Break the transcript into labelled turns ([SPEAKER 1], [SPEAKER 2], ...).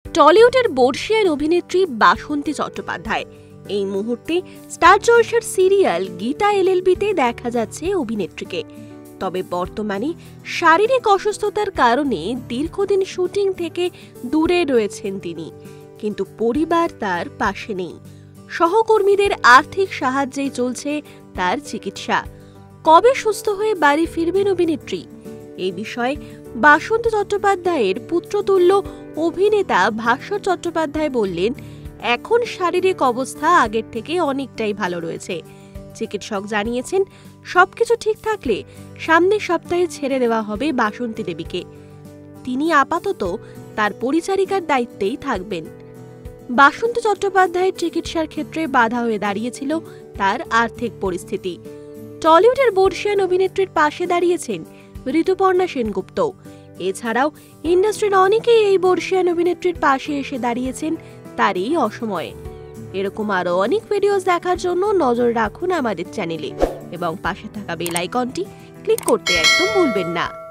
[SPEAKER 1] টলিউডের বর্ষিয়ান অভিনেত্রী বাসন্তী চট্টোপাধ্যায় এই মুহূর্তে স্টার জলসার সিরিয়াল গীতা এলএলবিতে দেখা যাচ্ছে অভিনেত্রীকে। তবে বর্তমানে শারীরিক অসুস্থতার কারণে দীর্ঘদিন শুটিং থেকে দূরে রয়েছেন তিনি, কিন্তু পরিবার তার পাশে নেই। সহকর্মীদের আর্থিক সাহায্যেই চলছে তার চিকিৎসা। কবে সুস্থ হয়ে বাড়ি ফিরবেন অভিনেত্রী? এই বিষয়ে বাসন্তী চট্টোপাধ্যায়ের পুত্রতুল্য অভিনেতা ভাস্বর চট্টোপাধ্যায় বললেন, এখন শারীরিক অবস্থা আগের থেকে অনেকটাই ভালো রয়েছে। চিকিৎসক জানিয়েছেন সবকিছু ঠিক থাকলে সামনের সপ্তাহে ছেড়ে দেওয়া হবে বাসন্তী দেবীকে। তিনি আপাতত তার পরিচারিকার দায়িত্বেই থাকবেন। বাসন্তী চট্টোপাধ্যায়ের চিকিৎসার ক্ষেত্রে বাধা হয়ে দাঁড়িয়েছিল তার আর্থিক পরিস্থিতি। টলিউডের বর্ষিয়ান অভিনেত্রীর পাশে দাঁড়িয়েছেন ঋতুপর্ণা সেনগুপ্ত। এছাড়াও ইন্ডাস্ট্রির অনেকেই এই বর্ষিয়ান অভিনেত্রীর পাশে এসে দাঁড়িয়েছেন তার এই অসময়ে। এরকম আরো অনেক ভিডিওস দেখার জন্য নজর রাখুন আমাদের চ্যানেলে এবং পাশে থাকা বেল আইকনটি ক্লিক করতে একদম ভুলবেন না।